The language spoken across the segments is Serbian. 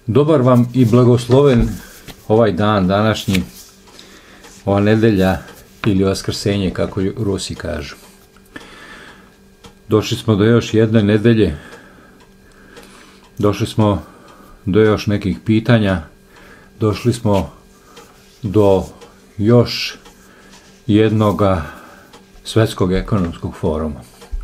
Dobar vam i blagosloven ovaj dan današnji, ova nedelja ili vaskrsenje, kako Rusi kažu. Došli smo do još jedne nedelje, došli smo do još nekih pitanja, došli smo do još jednoga svetskog ekonomskog foruma.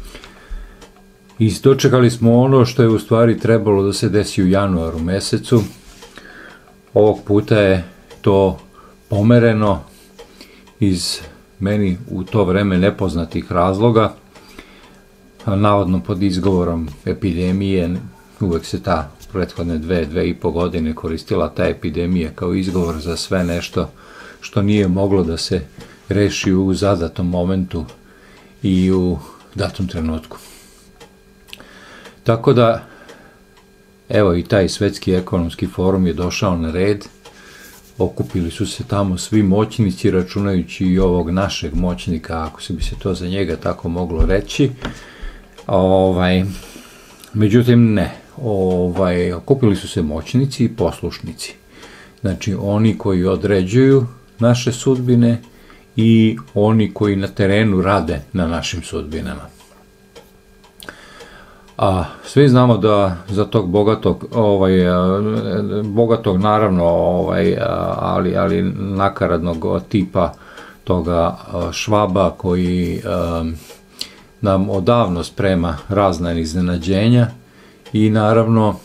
I dočekali smo ono što je u stvari trebalo da se desi u januaru mesecu. Ovog puta je to pomereno iz meni u to vreme nepoznatih razloga, navodno pod izgovorom epidemije. Uvek se ta prethodne 2,5 godine koristila ta epidemija kao izgovor za sve nešto što nije moglo da se reši u zadatom momentu i u datom trenutku. Tako da, evo i taj svetski ekonomski forum je došao na red. Okupili su se tamo svi moćnici, računajući i ovog našeg moćnika, ako se bi se to za njega tako moglo reći. Međutim, ne. Okupili su se moćnici i poslušnici. Znači, oni koji određuju naše sudbine i oni koji na terenu rade na našim sudbinama. Svi znamo da za tog bogatog naravno, ali nakaradnog tipa toga Švaba koji nam odavno sprema razna iznenađenja i naravno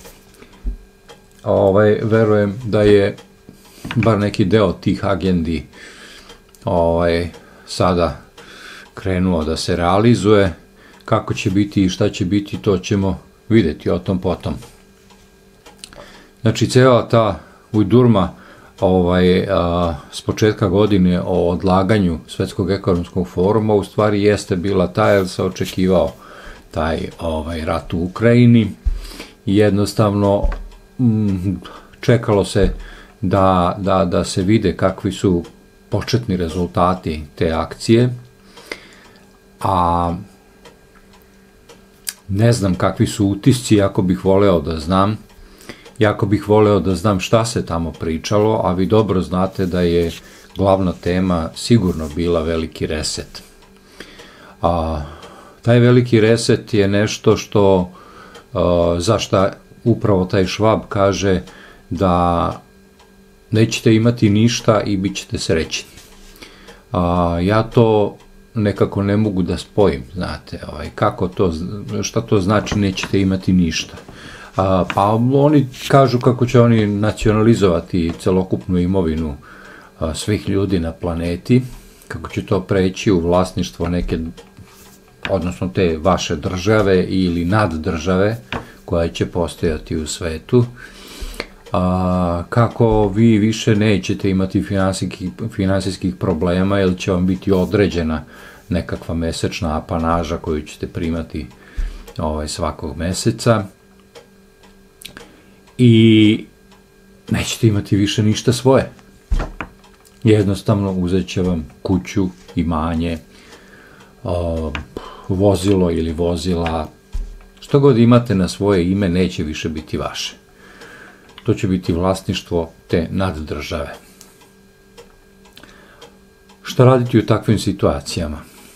verujem da je bar neki deo tih agendi sada krenuo da se realizuje. Kako će biti i šta će biti, to ćemo videti o tom potom. Znači, cijela ta ujdurma s početka godine o odlaganju Svetskog ekonomskog foruma u stvari jeste bila ta, jer se očekivao taj rat u Ukrajini i jednostavno čekalo se da se vide kakvi su početni rezultati te akcije, a ne znam kakvi su utisci, jako bih voleo da znam šta se tamo pričalo, a vi dobro znate da je glavna tema sigurno bila veliki reset. Taj veliki reset je nešto zašto upravo taj Švab kaže da nećete imati ništa i bit ćete srećni. Ja to nekako ne mogu da spojim, znate, šta to znači nećete imati ništa. Pa oni kažu kako će oni nacionalizovati celokupnu imovinu svih ljudi na planeti, kako će to preći u vlasništvo neke, odnosno te vaše države ili naddržave koja će postojati u svetu, kako vi više nećete imati finansijskih problema, jer će vam biti određena nekakva mesečna apanaža koju ćete primati svakog meseca i nećete imati više ništa svoje. Jednostavno uzet će vam kuću, imanje, vozilo ili vozila, što god imate na svoje ime neće više biti vaše. To će biti vlasništvo te naddržave. Šta raditi u takvim situacijama?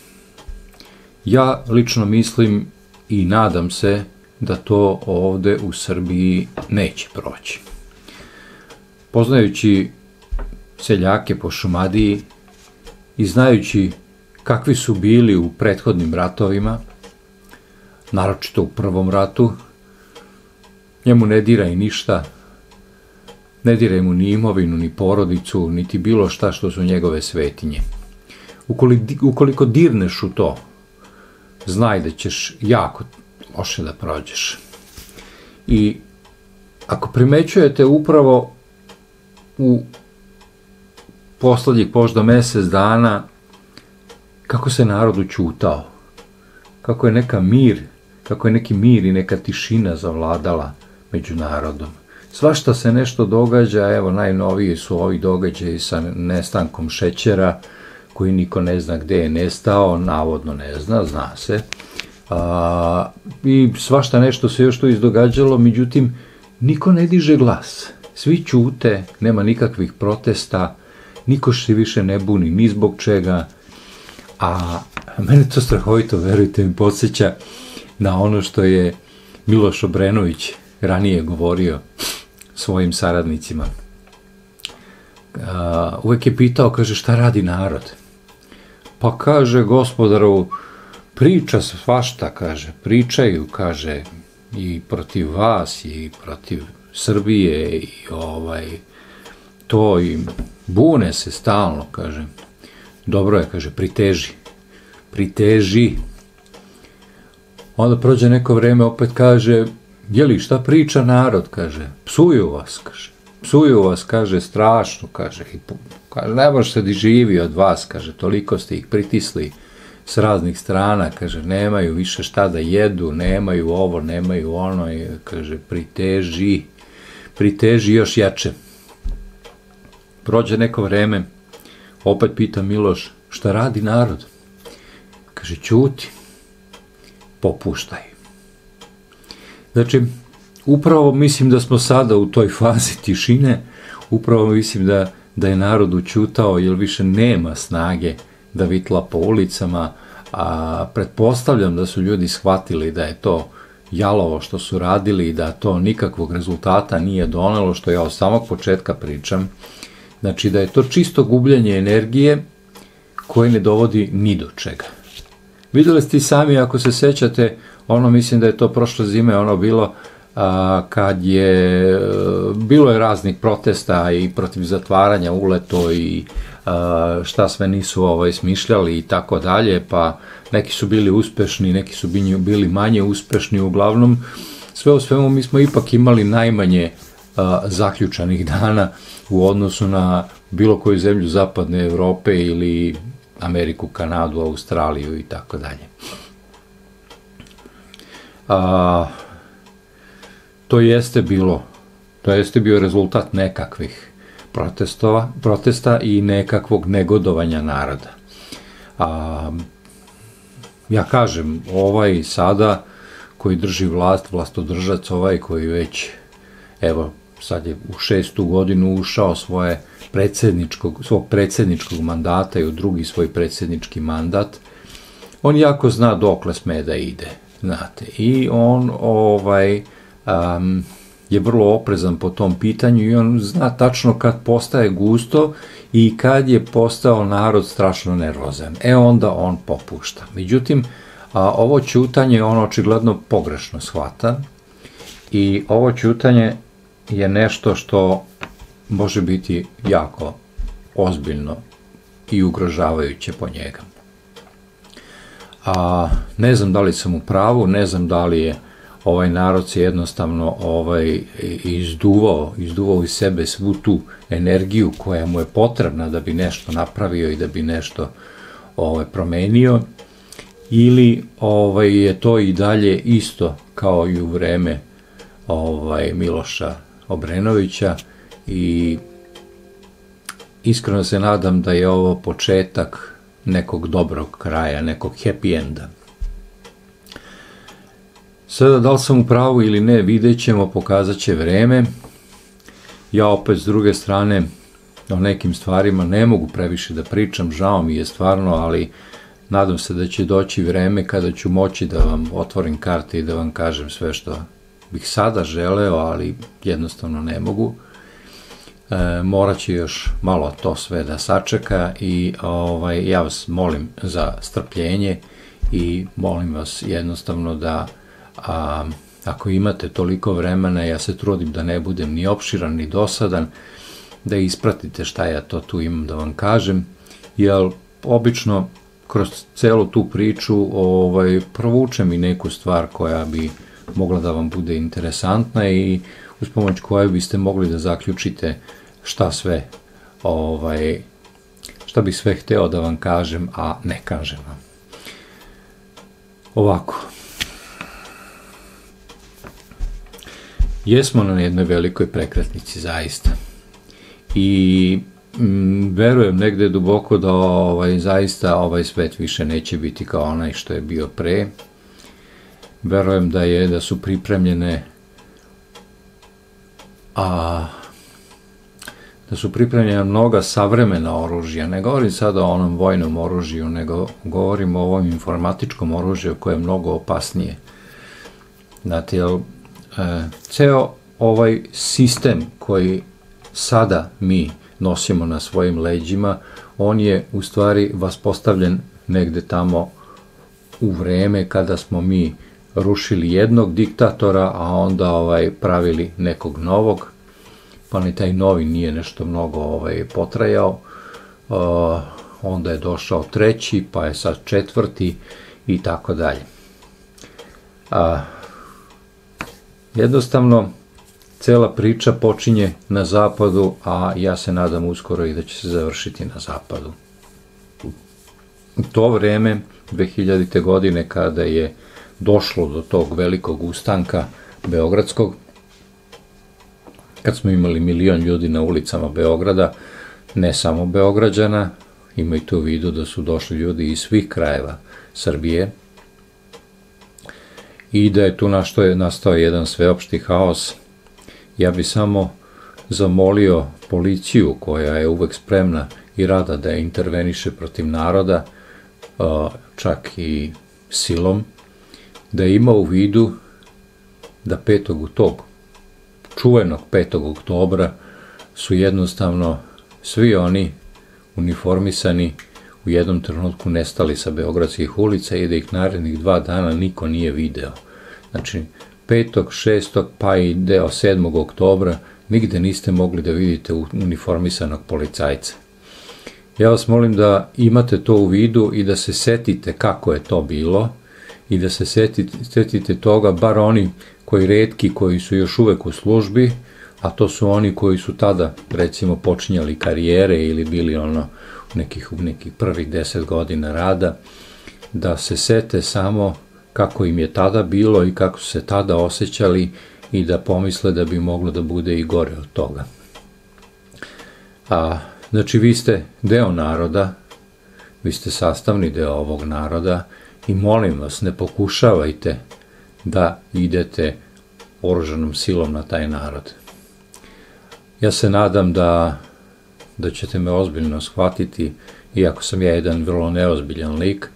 Ja lično mislim i nadam se da to ovde u Srbiji neće proći. Poznajući seljake po Šumadiji i znajući kakvi su bili u prethodnim ratovima, naročito u prvom ratu, njemu ne diraj ništa, ne diraj mu ni imovinu, ni porodicu, niti bilo šta što su njegove svetinje. Ukoliko dirneš u to, znaj da ćeš jako loše da prođeš. I ako primećujete upravo u poslednjih možda mesec dana kako se narod ućutao, kako je neki mir i neka tišina zavladala među narodom. Svašta se nešto događa, evo najnoviji su ovi događaji sa nestankom šećera, koji niko ne zna gde je nestao, navodno ne zna, zna se. I svašta nešto se još tu izdogađalo, međutim, niko ne diže glas. Svi ćute, nema nikakvih protesta, niko se više ne buni ni zbog čega, a mene to strahovito, verujte mi, podsjeća na ono što je Miloš Obrenović ranije govorio svojim saradnicima. Uvek je pitao, kaže, šta radi narod? Pa kaže, gospodaru, priča svašta, kaže, pričaju, kaže, i protiv vas, i protiv Srbije, i to, i bune se stalno, kaže. Dobro je, kaže, priteži. Onda prođe neko vreme, opet kaže, jeli, šta priča narod, kaže, psuju vas, kaže, strašno, kaže, ne može se da živi od vas, kaže, toliko ste ih pritisli s raznih strana, kaže, nemaju više šta da jedu, nemaju ovo, nemaju ono, i kaže, priteži još jače. Prođe neko vreme, opet pita Miloš, šta radi narod? Kaže, ćuti, popuštaj. Znači, upravo mislim da smo sada u toj fazi tišine, upravo mislim da je narod ućutao, jer više nema snage da vitla po ulicama, a pretpostavljam da su ljudi shvatili da je to jalovo što su radili i da to nikakvog rezultata nije donelo, što ja od samog početka pričam. Znači da je to čisto gubljenje energije koje ne dovodi ni do čega. Vidjeli ste i sami, ako se sećate, mislim da je to prošle zime bilo, kad bilo je raznih protesta i protiv zatvaranja uleto i šta sve nisu smišljali i tako dalje, pa neki su bili uspešni, neki su bili manje uspešni, uglavnom sve u svemu mi smo ipak imali najmanje zaključanih dana u odnosu na bilo koju zemlju zapadne Evrope ili Ameriku, Kanadu, Australiju i tako dalje. To jeste bio rezultat nekakvih protesta i nekakvog negodovanja naroda. Ja kažem, sada koji drži vlast, vlastodržac, koji već, evo, sad je u 6. godinu ušao svog predsjedničkog mandata i u drugi svoj predsjednički mandat, on jako zna dokle sme da ide, znate, i on je vrlo oprezan po tom pitanju i on zna tačno kad postaje gusto i kad je postao narod strašno nervozan. Onda on popušta. Međutim, ovo ćutanje on očigledno pogrešno shvata i ovo ćutanje je nešto što može biti jako ozbiljno i ugrožavajuće po njega. Ne znam da li sam u pravu, ne znam da li je ovaj narod se jednostavno izduvao iz sebe svu tu energiju koja mu je potrebna da bi nešto napravio i da bi nešto promenio, ili je to i dalje isto kao i u vreme Miloša Obrenovića i iskreno se nadam da je ovo početak nekog dobrog kraja, nekog happy enda. Sada, da li sam u pravu ili ne, vidjet ćemo, pokazat će vreme. Ja opet, s druge strane, o nekim stvarima ne mogu previše da pričam, žao mi je stvarno, ali nadam se da će doći vreme kada ću moći da vam otvorim karte i da vam kažem sve što bih sada želeo, ali jednostavno ne mogu. Morat će još malo to sve da sačeka i ja vas molim za strpljenje i molim vas jednostavno da ako imate toliko vremena, ja se trudim da ne budem ni opširan ni dosadan, da ispratite šta ja to tu imam da vam kažem, jer obično kroz celu tu priču provučem i neku stvar koja bi mogla da vam bude interesantna i uz pomoć koje biste mogli da zaključite šta bih sve hteo da vam kažem, a ne kažem vam. Ovako. Jesmo na jednoj velikoj prekretnici, zaista. I verujem negde duboko da zaista ovaj svet više neće biti kao onaj što je bio pre. Verujem da su pripremljene da su pripremljena mnoga savremena oružja. Ne govorim sada o onom vojnom oružju, nego govorim o ovom informatičkom oružju koje je mnogo opasnije. Znate, ceo ovaj sistem koji sada mi nosimo na svojim leđima, on je u stvari vaspostavljen negde tamo u vreme kada smo mi rušili jednog diktatora, a onda pravili nekog novog, pa ni taj novi nije nešto mnogo potrajao, onda je došao treći, pa je sad četvrti i tako dalje. Jednostavno, cela priča počinje na zapadu, a ja se nadam uskoro i da će se završiti na zapadu. U to vreme, 2000. godine, kada je došlo do tog velikog ustanka beogradskog, kad smo imali 1 milion ljudi na ulicama Beograda, ne samo Beograđana, imajte u vidu da su došli ljudi iz svih krajeva Srbije, i da je tu nastao jedan sveopšti haos. Ja bi samo zamolio policiju, koja je uvek spremna i rada da interveniše protiv naroda, čak i silom, da ima u vidu da tog čuvenog 5. oktobra su jednostavno svi oni uniformisani u jednom trenutku nestali sa beogradskih ulica i da ih narednih 2 dana niko nije video. Znači, 5., 6., pa i deo 7. oktobra nigde niste mogli da vidite uniformisanog policajca. Ja vas molim da imate to u vidu i da se setite kako je to bilo i da se setite toga, bar oni retki koji su još uvek u službi, a to su oni koji su tada, recimo, počinjali karijere ili bili u nekih prvih 10 godina rada, da se sete samo kako im je tada bilo i kako su se tada osjećali i da pomisle da bi moglo da bude i gore od toga. Znači, vi ste deo naroda, vi ste sastavni deo ovog naroda i molim vas, ne pokušavajte da idete oružanom silom na taj narod. Ja se nadam da ćete me ozbiljno shvatiti, iako sam ja jedan vrlo neozbiljan lik,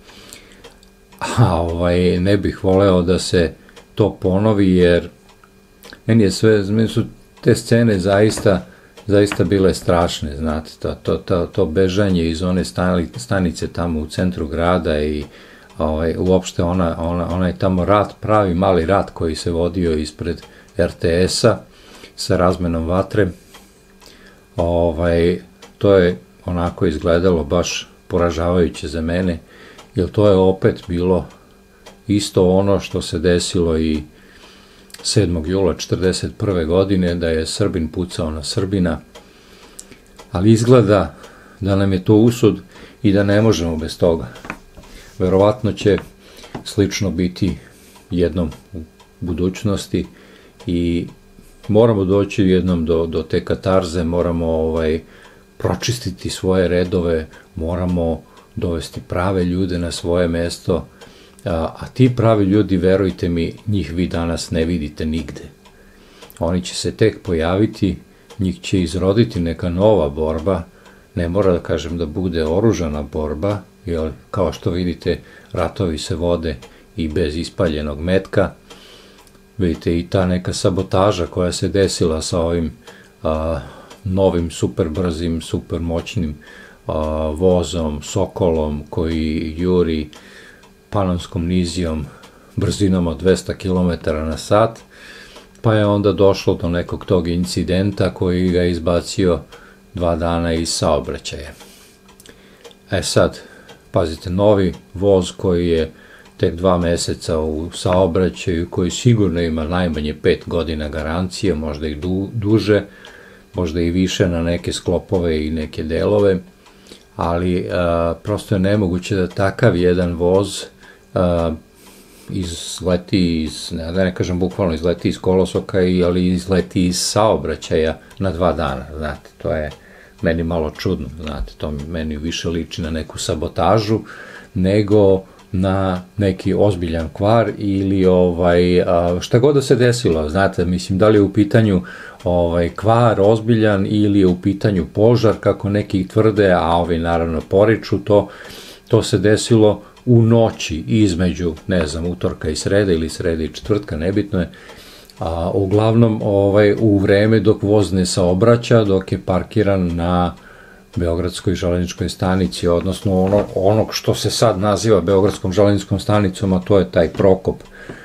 ne bih voleo da se to ponovi, jer meni su te scene zaista bile strašne, znate, to bežanje iz one stanice tamo u centru grada i uopšte onaj tamo rat, pravi mali rat koji se vodio ispred RTS-a sa razmenom vatre, to je onako izgledalo baš poražavajuće za mene, jer to je opet bilo isto ono što se desilo i 7. jula 1941. godine, da je Srbin pucao na Srbina, ali izgleda da nam je to usud i da ne možemo bez toga. Verovatno će slično biti jednom u budućnosti i moramo doći jednom do te katarze, moramo pročistiti svoje redove, moramo dovesti prave ljude na svoje mesto, a ti pravi ljudi, verujte mi, njih vi danas ne vidite nigde. Oni će se tek pojaviti, njih će izroditi neka nova borba, ne mora da kažem da bude oružana borba, jer kao što vidite, ratovi se vode i bez ispaljenog metka. Vidite, i ta neka sabotaža koja se desila sa ovim novim super brzim, super moćnim vozom, Sokolom, koji juri Panonskom nizijom brzinom od 200 km na sat, pa je onda došlo do nekog tog incidenta koji ga izbacio 2 dana iz saobraćaja. Sad, pazite, novi voz koji je tek 2 meseca u saobraćaju, koji sigurno ima najmanje 5 godina garancije, možda i duže, možda i više na neke sklopove i neke delove, ali prosto je nemoguće da takav jedan voz izleti da ne kažem bukvalno izleti iz kolosoka, ali izleti iz saobraćaja na 2 dana, znate, to je meni malo čudno, znate, to meni više liči na neku sabotažu, nego na neki ozbiljan kvar ili šta god da se desilo, znate, mislim, da li je u pitanju kvar ozbiljan ili je u pitanju požar, kako neki tvrde, a ovi naravno poriču to se desilo u noći između, ne znam, utorka i srede ili srede i četvrtka, nebitno je, uglavnom u vreme dok voz ne saobraća, dok je parkiran na Beogradskoj železničkoj stanici, odnosno onog što se sad naziva Beogradskom železničkom stanicom, a to je taj Prokop,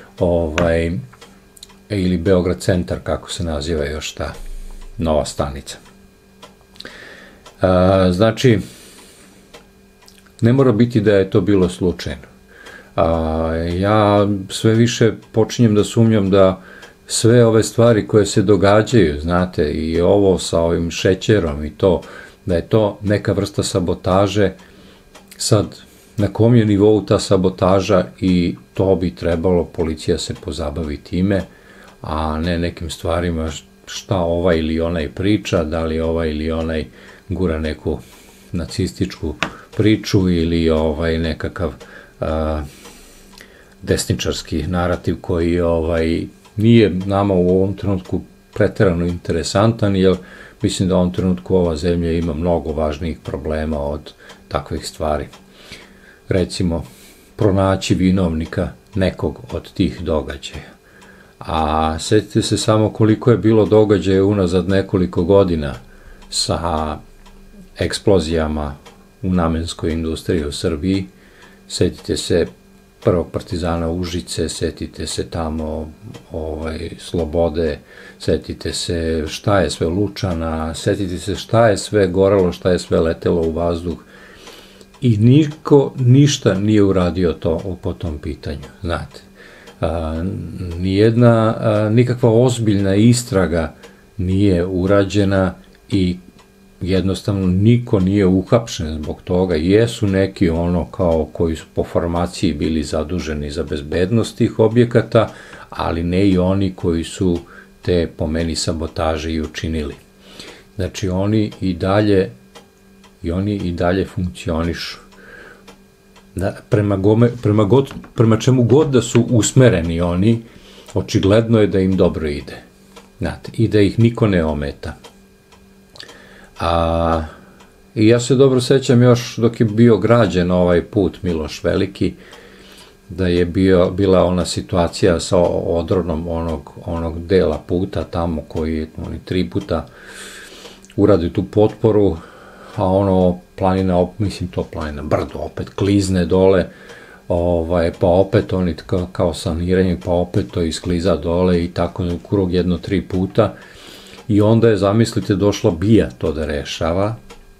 ili Beograd centar, kako se naziva još ta nova stanica. Znači, ne mora biti da je to bilo slučajno. Ja sve više počinjem da sumnjam da sve ove stvari koje se događaju, znate, i ovo sa ovim šećerom i to, da je to neka vrsta sabotaže. Sad, na kom je nivou ta sabotaža, i to bi trebalo policija se pozabavi time, a ne nekim stvarima šta ovaj ili onaj priča, da li ovaj ili onaj gura neku nacističku priču ili nekakav desničarski narativ koji nije nama u ovom trenutku preterano interesantan, jer mislim da u ovom trenutku ova zemlja ima mnogo važnijih problema od takvih stvari. Recimo, pronaći vinovnika nekog od tih događaja. A setite se samo koliko je bilo događaja unazad nekoliko godina sa eksplozijama u namenskoj industriji u Srbiji. Setite se prvog partizana Užice, setite se tamo Slobode, setite se šta je sve Lučana, setite se šta je sve gorelo, šta je sve letelo u vazduh, i niko ništa nije uradio po tom pitanju, znate. Nikakva ozbiljna istraga nije urađena i jednostavno niko nije uhapšen zbog toga. Jesu neki kao koji su po formaciji bili zaduženi za bezbednost tih objekata, ali ne i oni koji su te, po meni, sabotaže i učinili. Znači, oni i dalje funkcionišu. Prema čemu god da su usmereni oni, očigledno je da im dobro ide. Znate, i da ih niko ne ometa. I ja se dobro sećam još dok je bio građen ovaj put Miloš Veliki, da je bila ona situacija sa odronom onog dela puta tamo koji oni 3 puta uradi tu potporu, a planina, mislim to planina, brdo opet klizne dole, pa opet oni kao saniranje, pa opet to iskliza dole i tako u krug 1-3 puta. I onda je, zamislite, došla BIA to da rešava.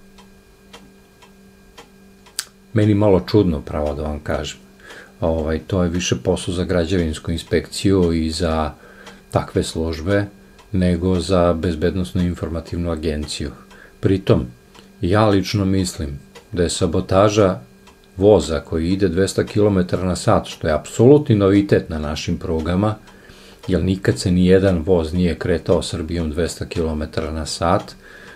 Meni malo čudno, pravo da vam kažem. To je više posao za građevinsku inspekciju i za takve službe, nego za bezbednosnu informativnu agenciju. Pritom, ja lično mislim da je sabotaža voza koji ide 200 km na sat, što je apsolutni novitet na našim prugama, jer nikad se ni jedan voz nije kretao Srbijom 200 km na sat,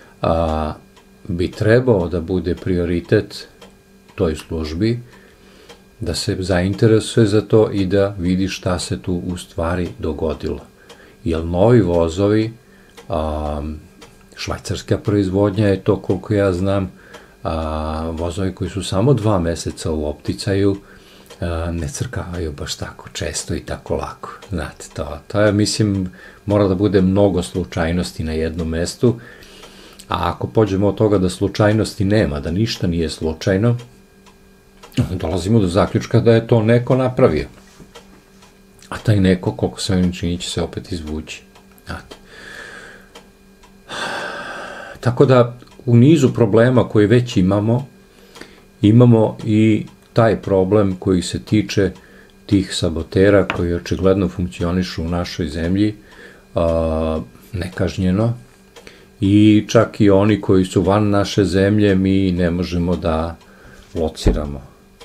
bi trebao da bude prioritet toj službi, da se zainteresuje za to i da vidi šta se tu u stvari dogodilo. Jer novi vozovi, švajcarska proizvodnja je to, koliko ja znam, vozovi koji su samo 2 meseca u opticaju, ne crkavaju baš tako često i tako lako. Znate, to je, mislim, mora da bude mnogo slučajnosti na jednom mestu, a ako pođemo od toga da slučajnosti nema, da ništa nije slučajno, dolazimo do zaključka da je to neko napravio. A taj neko, koliko se ovim čini, će se opet izvući. Znate. Tako da, u nizu problema koje već imamo i taj problem koji se tiče tih sabotera koji očigledno funkcionišu u našoj zemlji nekažnjeno, i čak i oni koji su van naše zemlje mi ne možemo da lociramo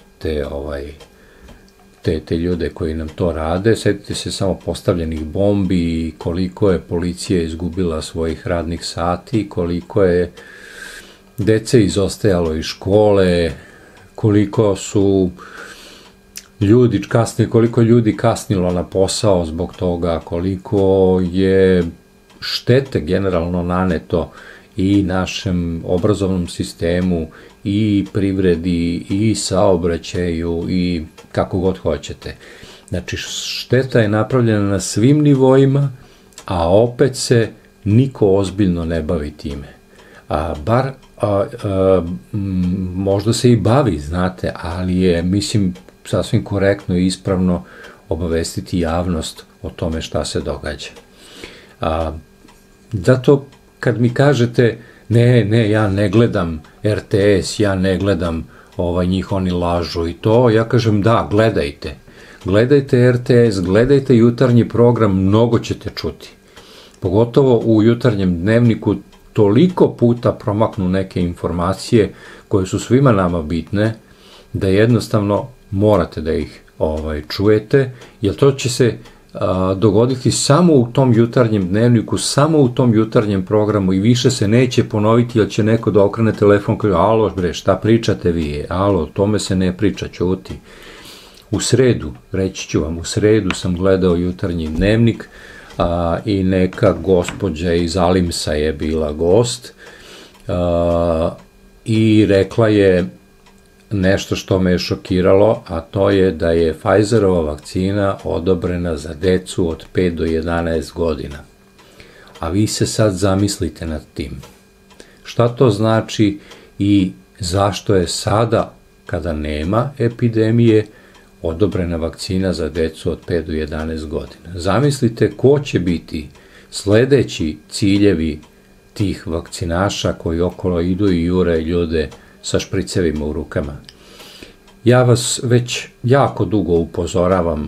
te ljude koji nam to rade. Setite se samo postavljenih bombi, koliko je policija izgubila svojih radnih sati, koliko je dece izostajalo iz škole, koliko su ljudi kasnije, koliko ljudi kasnilo na posao zbog toga, koliko je štete generalno naneto i našem obrazovnom sistemu, i privredi, i saobraćaju, i kako god hoćete. Znači, šteta je napravljena na svim nivoima, a opet se niko ozbiljno ne bavi time. Možda se i bavi, znate, ali je, mislim, sasvim korektno i ispravno obavestiti javnost o tome šta se događa. Zato kad mi kažete ne, ja ne gledam RTS, ja ne gledam njih, oni lažu i to, ja kažem da, gledajte RTS, gledajte jutarnji program, mnogo ćete čuti. Pogotovo u jutarnjem dnevniku toliko puta promaknu neke informacije koje su svima nama bitne, da jednostavno morate da ih čujete, jer to će se dogoditi samo u tom jutarnjem dnevniku, samo u tom jutarnjem programu i više se neće ponoviti, jer će neko da okrene telefon i kaže, alo bre, šta pričate vi, alo, o tome se ne priča, ćuti. U sredu, reći ću vam, u sredu sam gledao jutarnji dnevnik i neka gospođa iz Alimsa je bila gost i rekla je nešto što me je šokiralo, a to je da je Pfizerova vakcina odobrena za decu od 5 do 11 godina. A vi se sad zamislite nad tim. Šta to znači i zašto je sada, kada nema epidemije, odobrena vakcina za decu od 5 do 11 godina. Zamislite ko će biti sledeći ciljevi tih vakcinaša koji okolo idu i jure ljude sa špricevima u rukama. Ja vas već jako dugo upozoravam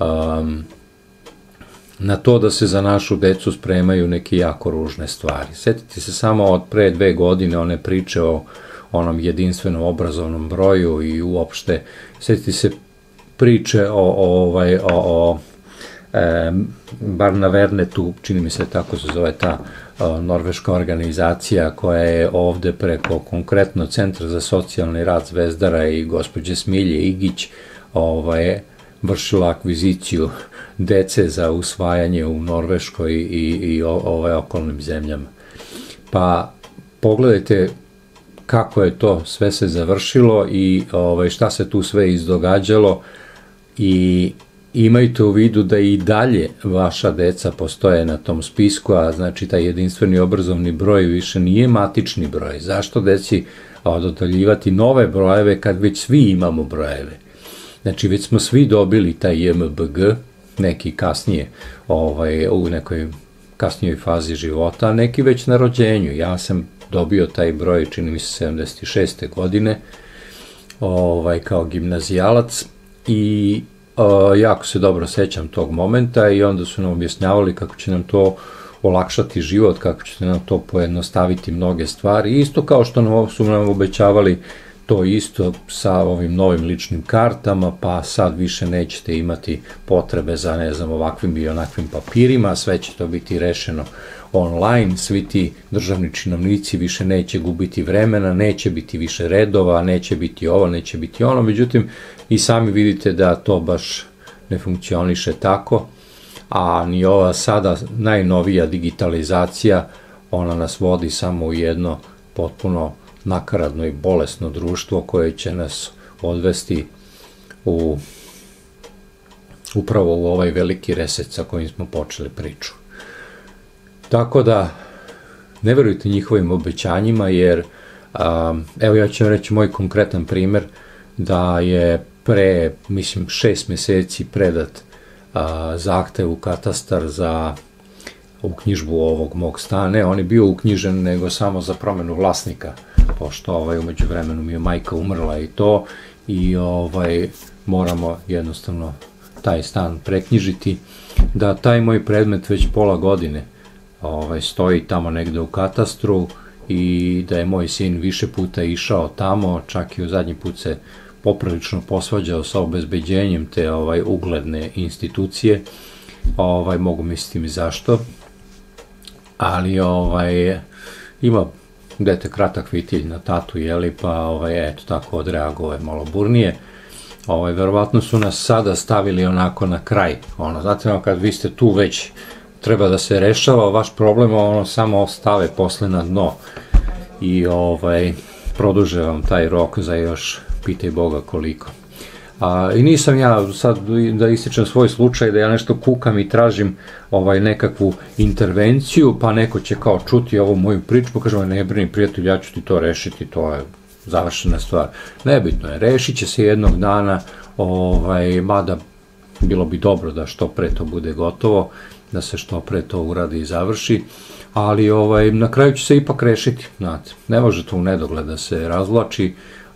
na to da se za našu decu spremaju neke jako ružne stvari. Sjetite se samo od pre 2 godine one priče o onom jedinstvenom obrazovnom broju i uopšte, sjetite se priče o Barnavernetu, čini mi se tako se zove ta norveška organizacija koja je ovde preko konkretno Centra za socijalni rad Zvezdara i gospođe Smilje Igić vršila akviziciju dece za usvajanje u Norveškoj i okolnim zemljama. Pa pogledajte kako je to sve se završilo i šta se tu sve izdogađalo i imajte u vidu da i dalje vaša deca postoje na tom spisku, a znači taj jedinstveni obrazovni broj više nije matični broj. Zašto deci dodeljivati nove brojeve kad već svi imamo brojeve? Znači već smo svi dobili taj JMBG, neki kasnije u nekoj kasnijoj fazi života, a neki već na rođenju. Ja sam dobio taj broj, čini mi se 76. godine, kao gimnazijalac i jako se dobro sećam tog momenta i onda su nam objašnjavali kako će nam to olakšati život, kako će nam to pojednostaviti mnoge stvari. Isto kao što su nam obećavali to isto sa ovim novim ličnim kartama, pa sad više nećete imati potrebe za, ne znam, ovakvim i onakvim papirima, sve će to biti rešeno online, svi ti državni činovnici više neće gubiti vremena, neće biti više redova, neće biti ovo, neće biti ono, međutim i sami vidite da to baš ne funkcioniše tako, a ni ova sada najnovija digitalizacija, ona nas vodi samo u jedno potpuno nakaradno i bolesno društvo koje će nas odvesti upravo u ovaj veliki reset sa kojim smo počeli priču. Tako da, ne verujte njihovim obećanjima, jer, evo ja ću vam reći moj konkretan primer, da je pre, mislim, 6 meseci predat zahtev u katastar za uknjižbu ovog mog stana. On je bio uknjižen nego samo za promenu vlasnika, pošto umeđu vremenu mi je majka umrla i to, i moramo jednostavno taj stan preknjižiti, da taj moj predmet već pola godine stoji tamo negde u katastru i da je moj sin više puta išao tamo, čak i u zadnji put se poprilično posvađao sa obezbeđenjem te ugledne institucije, mogu misliti mi zašto, ali ima dete kratak fitilj na tatu, jeli, pa eto tako odreagovao je malo burnije, Verovatno su nas sada stavili onako na kraj. Znate, kad vi ste tu već treba da se rešava vaš problem, samo stave posle na dno i produže vam taj rok za još pitaj Boga koliko. I nisam ja sad da ističem svoj slučaj da ja nešto kukam i tražim nekakvu intervenciju, pa neko će kao čuti ovu moju priču, pa kažem, ne brini prijatelj, ja ću ti to rešiti, to je završena stvar. Nebitno je, rešit će se jednog dana, mada bilo bi dobro da što pre to bude gotovo, da se što pre to uradi i završi, ali na kraju će se ipak rešiti, znate, ne može to u nedogled da se razvlači,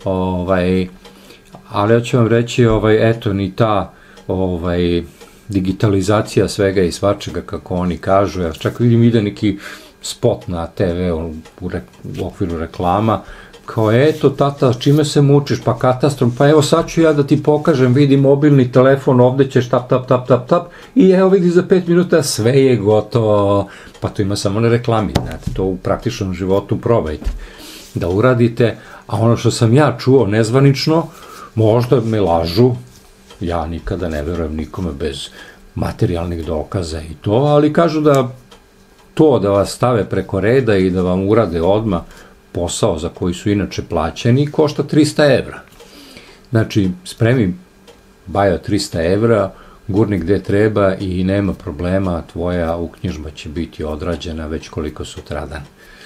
ali ja ću vam reći, eto, ni ta digitalizacija svega i svačega, kako oni kažu, ja čak vidim ide neki spot na TV u okviru reklama, kao eto tata, čime se mučiš, pa katastrom, pa evo sad ću ja da ti pokažem, vidi mobilni telefon, ovde ćeš tap, tap, tap, tap, tap, i evo vidi za 5 minuta sve je gotovo, pa to ima samo na reklami, znate, to u praktičnom životu probajte da uradite, a ono što sam ja čuo nezvanično, možda me lažu, ja nikada ne verujem nikome bez materijalnih dokaza i to, ali kažu da to da vas stave preko reda i da vam urade odmah posao za koji su inače plaćeni košta 300 evra. Znači, spremi Bajo 300 evra, gurni gde treba i nema problema, tvoja uknjižba će biti odrađena već koliko sutradan.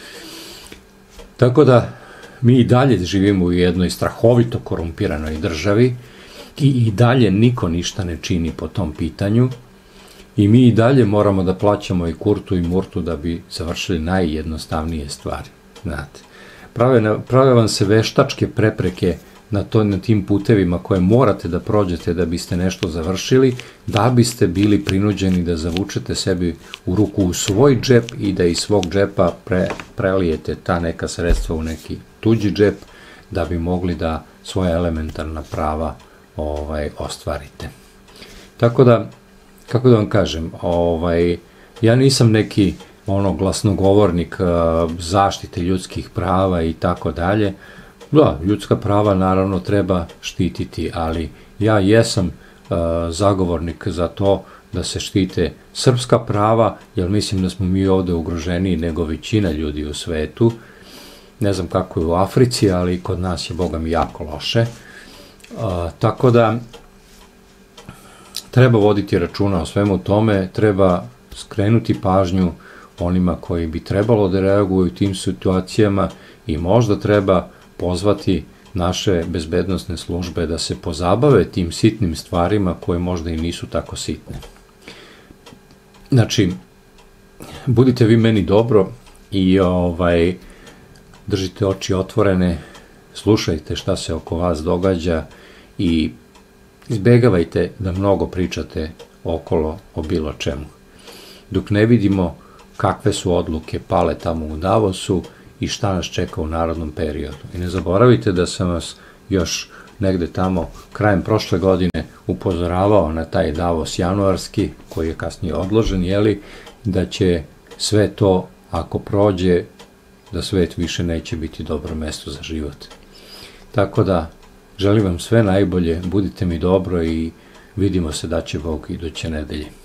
Tako da, mi i dalje živimo u jednoj strahovito korumpiranoj državi i dalje niko ništa ne čini po tom pitanju i mi i dalje moramo da plaćamo i kurtu i murtu da bi završili najjednostavnije stvari, znate. Prave vam se veštačke prepreke na tim putevima koje morate da prođete da biste nešto završili, da biste bili prinuđeni da zavučete sebi u ruku u svoj džep i da iz svog džepa prelijete ta neka sredstva u neki tuđi džep da bi mogli da svoje elementarna prava ostvarite. Tako da, kako da vam kažem, ja nisam neki glasnogovornik zaštite ljudskih prava i tako dalje. Da, ljudska prava naravno treba štititi, ali ja jesam zagovornik za to da se štite srpska prava, jer mislim da smo mi ovde ugroženiji nego većina ljudi u svetu. Ne znam kako je u Africi, ali kod nas je, boga mi, jako loše. Tako da treba voditi računa o svemu tome, treba skrenuti pažnju onima koji bi trebalo da reaguju u tim situacijama i možda treba pozvati naše bezbednosne službe da se pozabave tim sitnim stvarima koje možda i nisu tako sitne. Znači, budite vi meni dobro i držite oči otvorene, slušajte šta se oko vas događa i izbegavajte da mnogo pričate okolo o bilo čemu. Dok ne vidimo kakve su odluke pale tamo u Davosu i šta nas čeka u narodnom periodu. I ne zaboravite da sam vas još negde tamo krajem prošle godine upozoravao na taj Davos januarski, koji je kasnije odložen, da će sve to, ako prođe, da svet više neće biti dobro mesto za život. Tako da, želim vam sve najbolje, budite mi dobro i vidimo se da će Bog iduće nedelje.